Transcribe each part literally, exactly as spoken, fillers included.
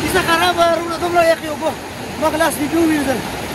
کیسه خرابه رونه دومره یخ یو اوبه ما ګلاس کې وویلېدل.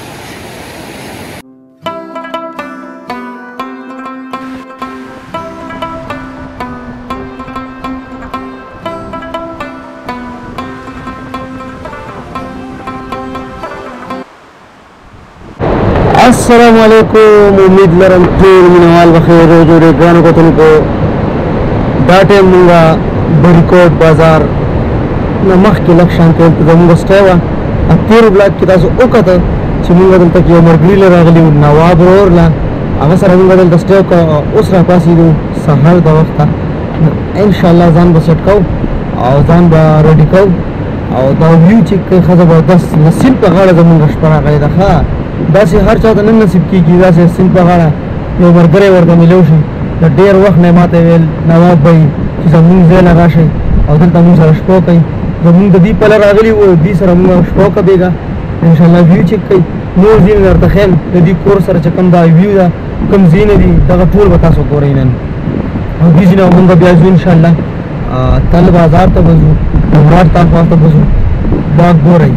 السلام علیکم. امید لرم ټول مینوال بخیر او جوړې ګرانو کتونکو. دا ټایم مونږه بریکوټ بازار نه مخکې لږ شانتې دلته زمونږ سټی وه. تېر بلاک کې تاسو وکته چې مونږ دلته کې یو ملګري له راغلي وو نواب ورور له هغه سره مونږ دلته سټی وکړه. اوس راپاڅېدو سهار د وخته. انشاءالله ځان به سیټ کوو او ځان به ریډي کوو او دا ویو چې کوي ښه زبردست نصیب په غاړه زمونږ شپه راغلې ده. ښه داسې هر چا ته نه نصیب کېږي داسې سیند په غاړه یو ملګری ورته میلو شي. د ډېر وخت نه یې ماته ویل نواب بھائی چې زمونږ ځای له راشئ او دلته مونږ سره شپه وکئ. زمونږ د دې پله راغلي وو دې سره مونږ شپه وکړه بېګا. انشاءالله ویو چک کوي نور ځینې درته ښیم د دې کور سره چې کوم دا ویو ده کوم ځینې دي دغه ټول به تاسو ګورئ نن او دې ځینې مونږ بیا ځو انشاءالله تل بازار ته به ځو مراد تا خوا ته به ځو دا ګورئ.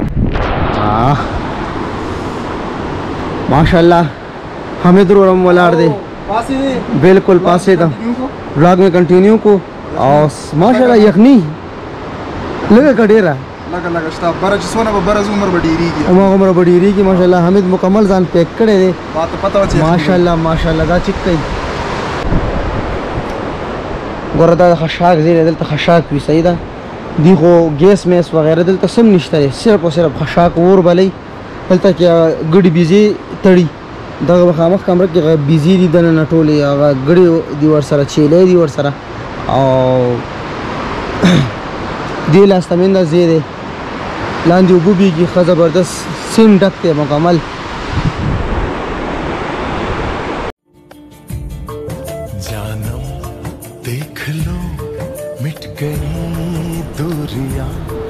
माशाल्लाह हमें तो रोम वलार दे बिल्कुल पासे था ब्लॉग में कंटिन्यू को और माशाल्लाह यखनी लगे कडेरा लगा लगा स्टाफ बारह सोना बारह उम्र बड़ी रही की उम्र उम्र बड़ी रही की माशाल्लाह हमें मुकम्मल जान पैक करे दे बात पता होती है माशाल्लाह माशाल्लाह दा चिक्कई गोरदा खशाक ज़ीरे दिल खशाक भी सही था देखो गैस मैस वगैरह दिल तसम निश्ता है सिर्फ और सिर्फ खशाक और भले دلته کې ګړي بيزي تړي دغه مخامخ کمره کې بيزي دي دنه نټولې هغه ګړي دی ور سره چيلې دی ور سره او دی لاستمنده زیره لاندې وبوبي کې خ زبردست سیم ډکته مکمل. जानम देख लो मिट गई दूरियां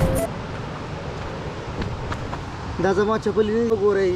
دا زما چپلې نه وګورئ.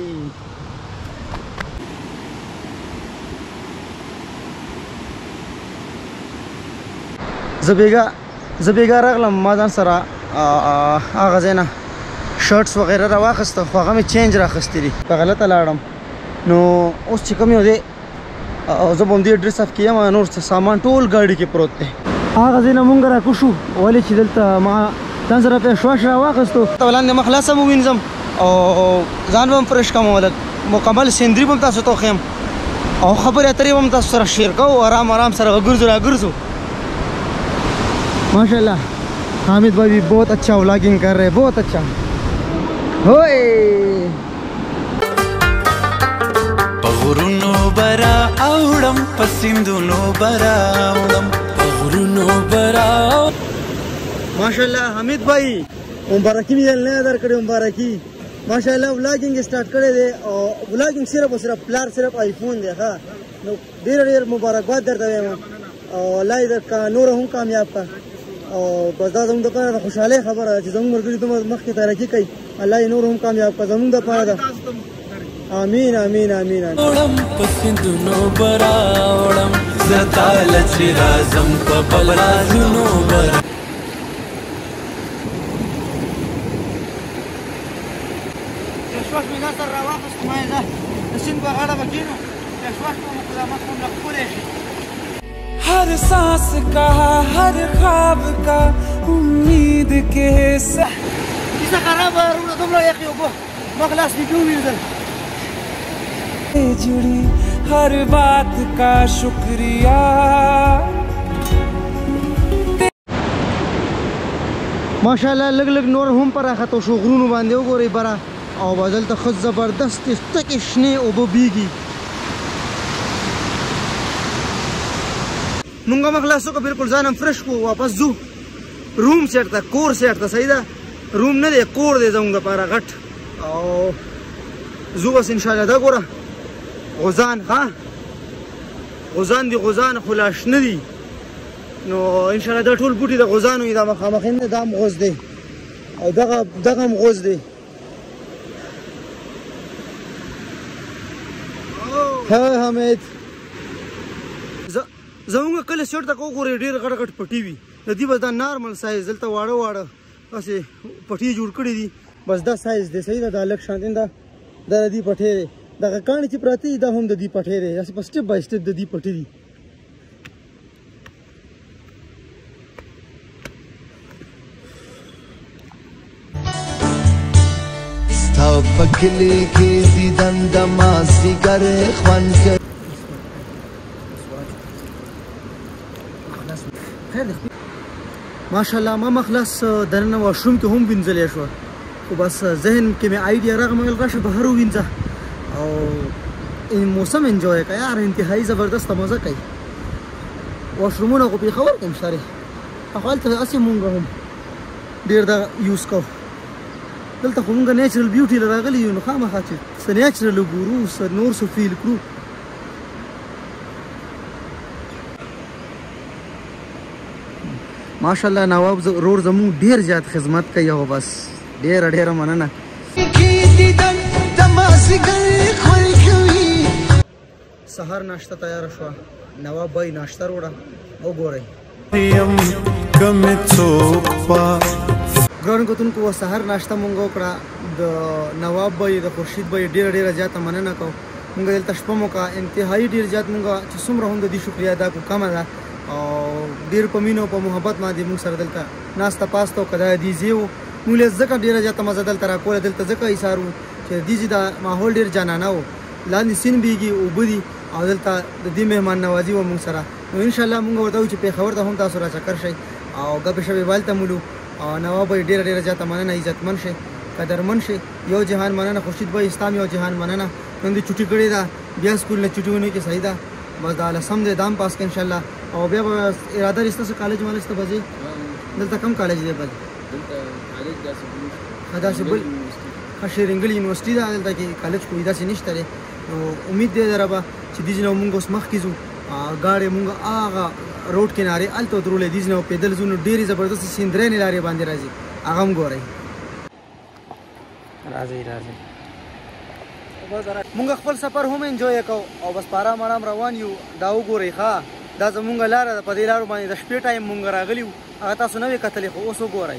زه بیګا زه بیګا راغلم ما ځان سره هغه ځای نه شرټس وغیره راواخیسته خو هغه مې چینج راخیستې دي په غلطه لاړم نو اوس چې کوم یو دی زه به همدې ډرس اف کې یم نور څه سامان ټول ګاډي کې پروت دی. هغه ځای نه مونږ راکوشو ولې چې دلته ما ځان سره پیشواش راواخیستو ولاندې مخ لاسه مو وینځم او ځان به فرش کوم ولک مکمل سندري به تاسو ته خیم او خبرې اترې به تاسو سره شیر کوو آرام آرام سره ګرځو را ګرځو. माशाल्लाह हामिद भाई भी बहुत अच्छा व्लॉगिंग कर रहे हैं बहुत अच्छा होए पगुरुनो बरा औडम पसिंदुनो बरा औडम पगुरुनो बरा माशाल्लाह हामिद भाई मुबारकी भी ने दर कड़े मुबारकी माशाल्लाह व्लॉगिंग स्टार्ट करे दे और व्लॉगिंग सिर्फ और सिर्फ प्लार सिर्फ आईफोन दे हां ढेर ढेर मुबारकबाद दरते हैं और अल्लाह इधर का नूर हूं कामयाब का او بس دا زموږ دپاره د خوشحالۍ خبره ده چې زموږ ملګري دومره مخکې ترقي کوي الله یې نور هم کامیاب کړه زموږ دپاره ده. امین امین امین اوړم په سیندونو به راوړم زه تاله چې راځم په بل رازونو به پیشواش مې ځان سره راواخیست ما یې ده د سیند په غاړه به کښېنو پیشواش به مو قدامت هم نه ښکلی شي. हर सांस का हर ख्वाब का उम्मीद के کیسه خرابه رونه دومره یخ یو اوبه ما ګلاس کې وویلېدل. जुड़ी हर बात का शुक्रिया माशाल्लाह लग लग नور هم پر راخته شو غرونو باندې وګورئ برا او بدل ته خود زبردست تک شنه او بيږي. مونږه مخلاصو کو بالکل ځانم فرش کو واپس ځو روم سیټ تا کور سیټ تا صحیح ده روم نه دی کور دی زموږ لپاره غټ او زو بس ان شاء الله دا ګوره غزان ها غزان دی غزان خلاص نه دی نو ان شاء الله دا ټول بوټي د غزانو دا مخامخین دا مغز دی او دغه دغه مغز دی. ها حمید زمونږ کله سیټ ته وګورئ ډېر غټ غټ پټي وي د دې بس دا نارمل سایز دلته واړه واړه هسې پټې جوړ کړي دي بس دا سایز دی صحیح ده دا لږ شانتین دا دا د دې پټې دی دغه کاڼي چې پراته دي دا هم د دې پټې دی داسې په سټپ بای سټپ د دې پټې دي ستا په کلي کې دیدن د مازدیګر خوند کوي ماشاءالله ما مخلص دننه واشروم کې هم وینځلی شوه خو بس ذهن کې مې آیډیا راغله مې ویل راشه بهر ووینځه او موسم انجوی کوه یار انتهایي زبردسته مزه کوي واشرومونه خو پېښور کې هم شته دی خو هلته هسې مونږ هم ډېر دغه یوز کوو دلته خو مونږ نیچرل بیوټي له راغلي یو نو خامخا چې څه نیچرل وګورو څه نور څه فیل کړو ماشاءالله نواب رور زموږ ډېر زیات خدمت کوي او بس ډېره ډېره مننه سهار ناشته تیاره شوه نواب بای ناشته روړه وګورئ ګرانو کتونکو سهار ناشته مونږ وکړه د نواب بای د خورشید بای ډېره ډېره زیاته مننه کوو مونږ دلته شپه مو کړه انتهایي ډېر زیات مونږ چې څومره هم د دې شکریا ادا کړو کمه ده او ډېر په مینه او په محبت باندې مونږ سره دلته ناسته پاسته او که دا دې ځای و مونږ له ځکه ډېره زیاته مزه دلته راکوله دلته ځکه ایثار و چې دې ځای دا ماحول ډېر جانانه و لاندې سیند بیږي اوبه دي او دلته د دې مهمان نوازي وه مونږ سره نو انشاءالله مونږ ورته وایو چې پېښور ته هم تاسو راچکر شئ او ګپې شپې والته مولو او نواب بای ډېره ډېره زیاته مننه عزتمن شئ قدرمن شئ یو جهان مننه خورشید بای ستا یو جهان مننه نن دې چوټي کړې ده بیا سکول نه چوټي ونیو کې صحیح ده بس دا لسم دی دام پاس که انشاءالله او بیا به اراده لري ستاسو کالج مالج ته به ځئ دلته کوم کالج دی بل داسې بل ښه شیرینګل یونیورسټي ده دلته کې کالج کوی داسې نشته دی نو امید دی در به چې دې نه مونږ اوس مخکې ځو ګاډې مونږ هغه روډ کنارې هلته ودرولې دې نه پیدل ځو نو ډېرې زبردستې سیندرینې لارې باندې راځي هغه هم ګورئ راځئ راځئ مونږ خپل سفر هم انجوی کوو او بس په ارام ارام روان یو دا وګورئ ښه دا زمونږ لاره ده په دې لارو باندې د شپې ټایم مونږ راغلي وو هغه تاسو نه وې کتلې خو اوس وګورئ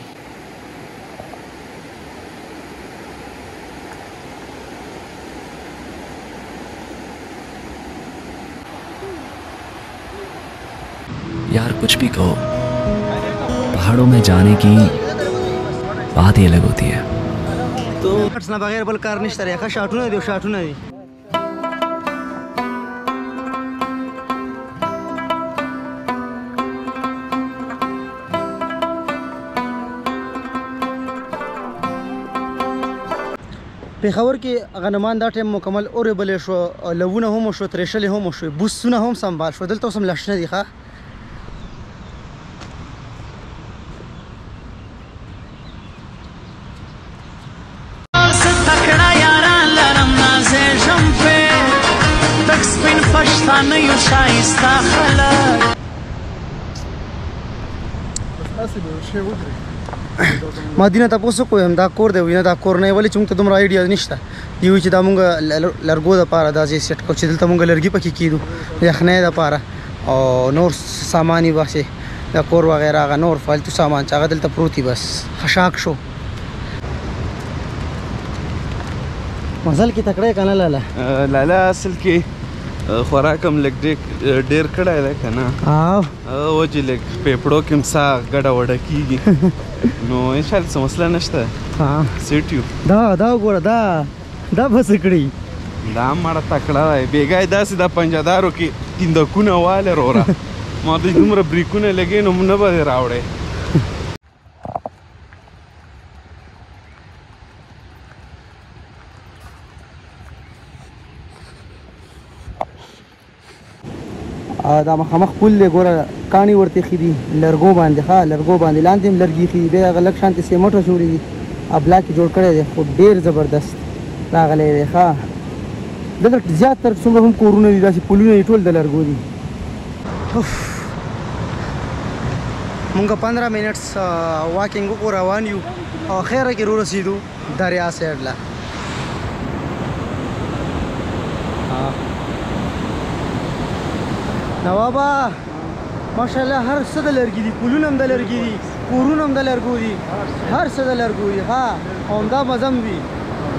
यार कुछ भी कहो पहाड़ों में जाने की बात ही अलग होती है تو کټس نه بغیر بل کار نشته ښه شاټونه دي شاټونه دي پېښور کې غنمان دا ټایم مکمل اورېبلې شو لوونه هم شو ترېشلې هم شو بوسونه هم سنبال شو دلته اوس هم لشنه دي ښه ما دینه تاسو کوم دا کور دی وینه دا کور نه ولی چې موږ ته دومره آیډیا نشته دی چې دا موږ لرګو د پاره دا ځای سیټ کو چې دلته موږ لرګي پکې کیدو یخنه د پاره او نور سامانی واسه دا کور وغیرہ غ نور فالتو سامان چې هغه دلته پروتي بس خشاک شو مزل کې تکړه کنه لاله لاله اصل کې خوراکم لګ ډېر کړای دی که نه او چې لږ پیپړو کې هم سا ګډه وډه کېږي نو انشاءالله څه مسله نشته سیټ یو دا دا وګوره دا دا به څه کړي دا مړه تکړه دی بېګا یې داسې دا پنجهدارو کې تیندکونه واله روره ما دوی دومره بریکونه لګې نو نه به دې راوړی دا مخامخ پل دی ګوره کاڼي ورته ایښي دي لرګو باندې ښه لرګو باندې لاندې هم لرګي ایښي دي بیا هغه لږ شانتې سیمټه جوړې دي ابلاک یې جوړ کړی دی خو ډېر زبردست راغلی دی ښه دلته زیاتر څومره هم کورونه دي داسې پلونه دي ټول د لرګو دي مونږ پندرہ منټس واکینګ وکړو روان یو او خیره کې ورسېدو دریا سایډ له نوابا ماشاءالله هر څه د لرګي دي پلونه هم د لرګي دي کورونه هم د لرګو دي هر څه د لرګو دي ها او همدا مزه هم وي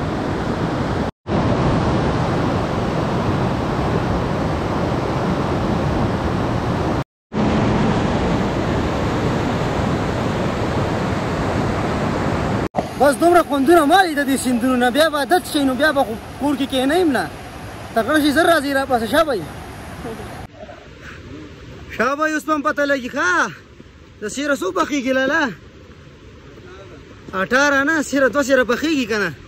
بس دومره خوندونه مالي د دې سیندونو نه بیا به عادت شي نو بیا به کور کې کښېنیم نه تکړه شي زر راځي را پاسه شا به شا به اوس هم پته لګي ښه د سیره څو پخېږي لاله اټاره نه سیره دوه سیره پخېږي که نه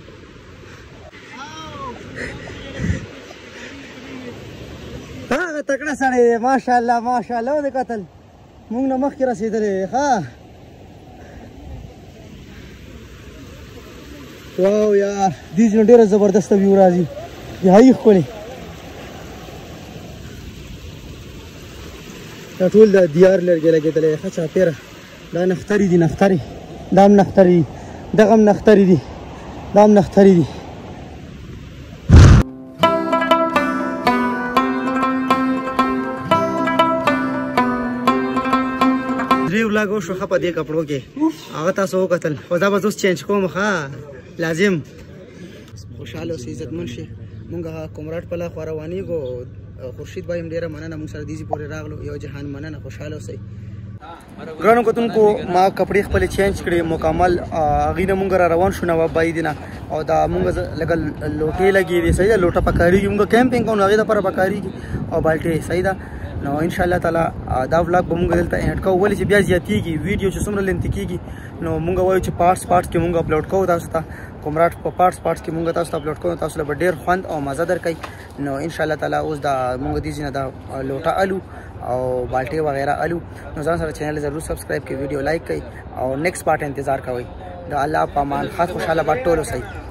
هغه تکړه سړی دی ماشاءالله ماشاءالله ودې کتل موږ نه مخکې رسېدلی دی ښه واو یار دې ځینو ډېره زبردسته ویو راځي نهایي ښکلې دا ټول د دیار لرګی لګېدلی ښه چاپېره دا نخترې دي نخترې دا هم نخترې دي دغه هم نخترې دي دا هم نخترې دي درې ولاګ وشو ښه په دې کپړو کې هغه تاسو وکتل خو دا به زه اوس چینج کوم ښه لازم خوشحاله اوسئ عزتمن شئ مونږ کومراټ په لخوا روانېږو خورشید بھائی هم ډېره مننه مونږ سره دیزي پورې راغلو یو جهان مننه خوشحاله اوسئ ګرانو کتونکو ما کپړې خپلې چینج کړې مکمل هغې نه مونږ را روان شو نواب بھائی دی نه او دا مونږ لږه لوټې لګې دي صحیح ده لوټه پکارېږي مونږ کیمپینګ کوو نو هغې دپاره پکارېږي او بالټې صحیح ده نو انشاءالله تعالی دا ولاګ به مونږ دلته اینډ کوو ولې چې بیا زیاتېږي ویډیو چې څومره لنتي کېږي نو مونږ وایو چې پارټس پارټس کې مونږ اپلوډ کوو تاسو ته کومراټ په پارټس پارټس کې مونږ تاسو ته اپلوډ کوو تاسو له به ډېر خوند او مزه درکوي نو انشاءالله تعالی اوس دا مونږ دې ځینه دا لوټه الو او بالټې وغیره الو نو ځان سره چینل ضرور سبسکرایب کړئ ویډیو لایک کړئ او نیکسټ پارټ انتظار کوئ د الله په امان خاص خوشحاله به ټول اوسئ